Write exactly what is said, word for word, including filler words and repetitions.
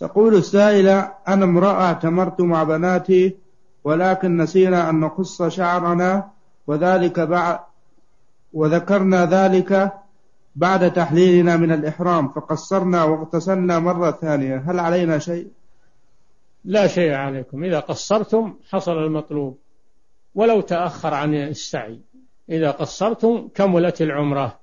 تقول السائلة: أنا امرأة اعتمرت مع بناتي، ولكن نسينا أن نقص شعرنا، وذلك بعد وذكرنا ذلك بعد تحليلنا من الإحرام، فقصرنا واغتسلنا مرة ثانية، هل علينا شيء؟ لا شيء عليكم، إذا قصرتم حصل المطلوب ولو تأخر عن السعي، إذا قصرتم كملت العمرة.